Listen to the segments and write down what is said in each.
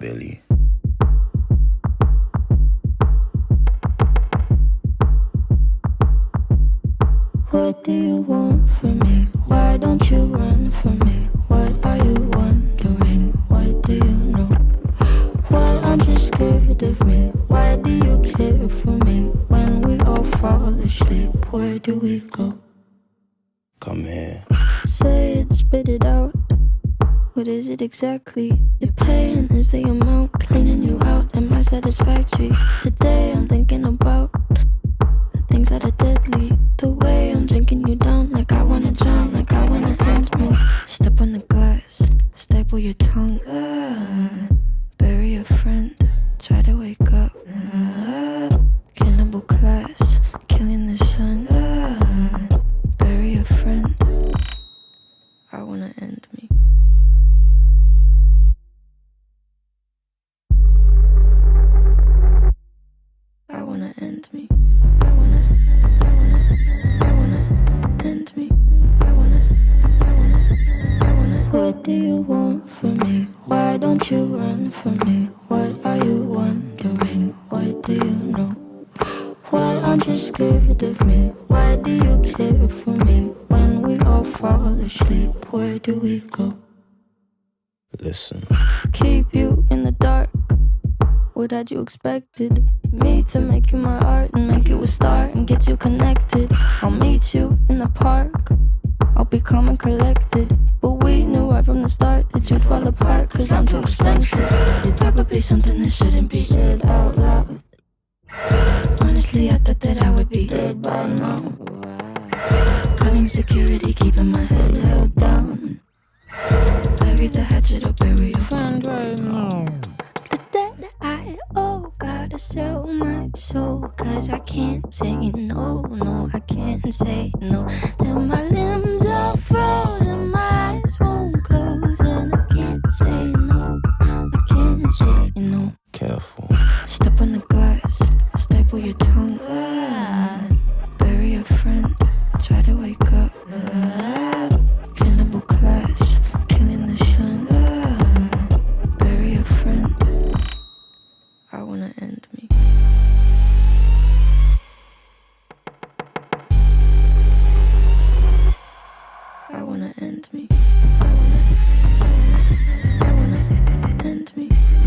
Billie. What do you want from me? Why don't you run from me? What are you wondering? What do you know? Why aren't you scared of me? Why do you care for me? When we all fall asleep, where do we go? Come here. Say it, spit it out. What is it exactly? Your pain is the amount cleaning you out. Am I satisfactory? Today I'm thinking about the things that are deadly. The way I'm drinking you down, like I wanna drown, like I wanna end me. Step on the glass, staple your tongue. Bury a friend, try to wake up. Cannibal class, killing the sun. Bury a friend, I wanna end me. I wanna end me. I wanna end me. I wanna. What do you want from me? Why don't you run from me? What are you wondering? What do you know? Why aren't you scared of me? Why do you care for me? When we all fall asleep, where do we go? Listen. Keep you in the dark. What had you expected? Me to make you my art and make you a star and get you connected. I'll meet you in the park. I'll be calm and collected. But we knew right from the start that you'd fall apart, cause I'm too expensive. Your type would be something that shouldn't be said out loud. Honestly, I thought that I would be dead by now. Calling security, keeping my head held down. Bury the hatchet or bury your friend right now. The debt I owe, gotta sell my soul, cause I can't say no, no, I can't say no. Then my limbs are frozen, my eyes won't close, and I can't say no, I can't say no. Careful. Step on the glass, staple your tongue. Bury a friend, try to wake up. Cannibal clash, killing the sun. Bury a friend, I wanna end me. I wanna end me. I wanna end me.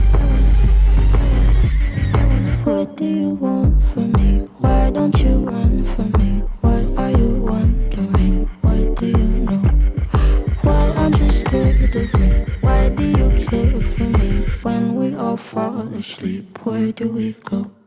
What do you want from me? Why don't you run from me? What are you wondering? What do you know? Why aren't you scared of me? Why do you care for me? When we all fall asleep, where do we go?